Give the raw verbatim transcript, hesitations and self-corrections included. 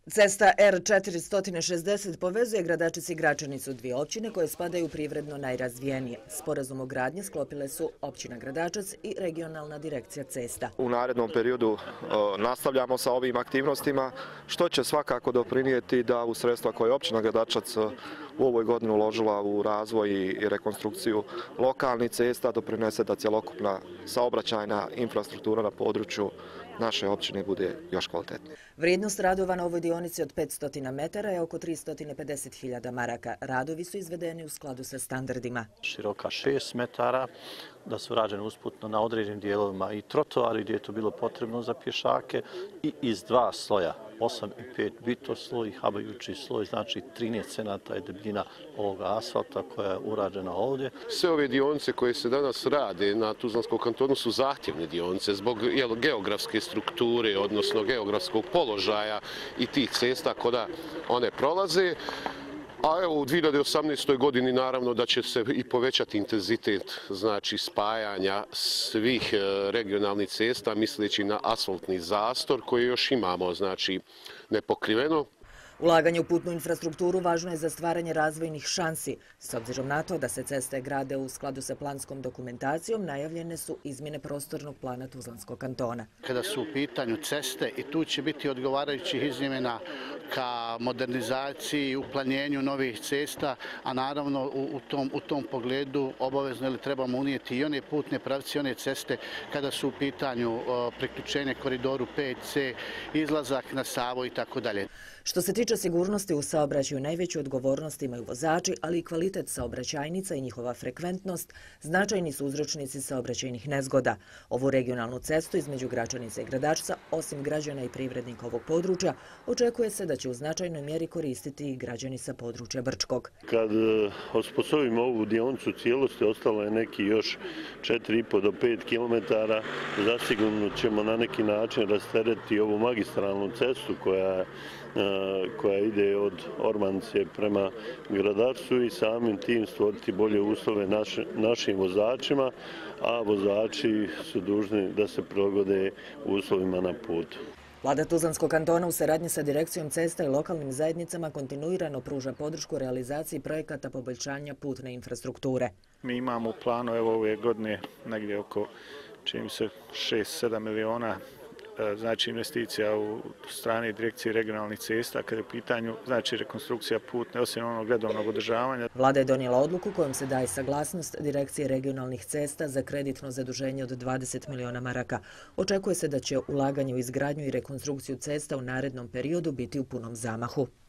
Cesta R četiristo šezdeset povezuje Gradačac i Gračanicu, dvije općine koje spadaju privredno najrazvijenije. Sporazum o gradnji sklopile su općina Gradačac i regionalna direkcija cesta. U narednom periodu nastavljamo sa ovim aktivnostima, što će svakako doprinijeti da u sredstva koje je općina Gradačac u ovoj godini uložila u razvoj i rekonstrukciju lokalnih cesta doprinese da cjelokupna saobraćajna infrastruktura na području naše općine bude još kvalitetnija. Vrijednost radova na ovoj dionici od petsto metara je oko tristo pedeset hiljada maraka. Radovi su izvedeni u skladu sa standardima. Široka šest metara, da su rađene usputno na određenim dijelovima i trotoari gdje je to bilo potrebno za pješake i iz dva sloja, osam i pet bito sloj i habajući sloj, znači trinaest centimetara je debljina ovoga asfalta koja je urađena ovdje. Sve ove dionice koje se danas rade na Tuzlanskom kantonu su zahtjevne dionice zbog geografske strukture, odnosno geografskog položaja i tih cesta kada one prolaze. A evo u dvije hiljade osamnaestoj godini naravno da će se i povećati intenzitet znači spajanja svih regionalnih cesta misleći na asfaltni zastor koji još imamo znači nepokriveno. Ulaganje u putnu infrastrukturu važno je za stvaranje razvojnih šansi. S obzirom na to da se ceste grade u skladu sa planskom dokumentacijom, najavljene su izmjene prostornog plana Tuzlanskog kantona. Kada su u pitanju ceste i tu će biti odgovarajućih izmjena ka modernizaciji i uplanjenju novih cesta, a naravno u tom, u tom pogledu obavezno ili trebamo unijeti i one putne pravce i one ceste kada su u pitanju priključenje koridoru pet ce, izlazak na Savu i tako dalje. Što se tiče sigurnosti u saobraćaju, najveću odgovornost imaju vozači, ali i kvalitet saobraćajnica i njihova frekventnost značajni su uzročnici saobraćajnih nezgoda. Ovu regionalnu cestu između Gračanice i Gradačca, osim građana i privrednika ovog područja, očekuje se da će u značajnoj mjeri koristiti i građani sa područja Brčkog. Kad osposobimo ovu dionicu cijelosti, ostalo je neki još četiri i po do pet kilometara, zasigurno ćemo na neki način rasteretiti ovu magistralnu cestu koja koja ide od Ormanice prema Gradačcu i samim tim stvoriti bolje uslove naš, našim vozačima, a vozači su dužni da se prilagode uslovima na putu. Vlada Tuzlanskog kantona u saradnji sa direkcijom cesta i lokalnim zajednicama kontinuirano pruža podršku realizaciji projekata poboljšanja putne infrastrukture. Mi imamo u planu evo ove godine negdje oko čini se šest sedam miliona znači investicija u strani direkcije regionalnih cesta kada je u pitanju znači rekonstrukcija putne osim onog redovnog održavanja. Vlada je donijela odluku kojom se daje saglasnost direkcije regionalnih cesta za kreditno zaduženje od dvadeset miliona maraka. Očekuje se da će ulaganje u izgradnju i rekonstrukciju cesta u narednom periodu biti u punom zamahu.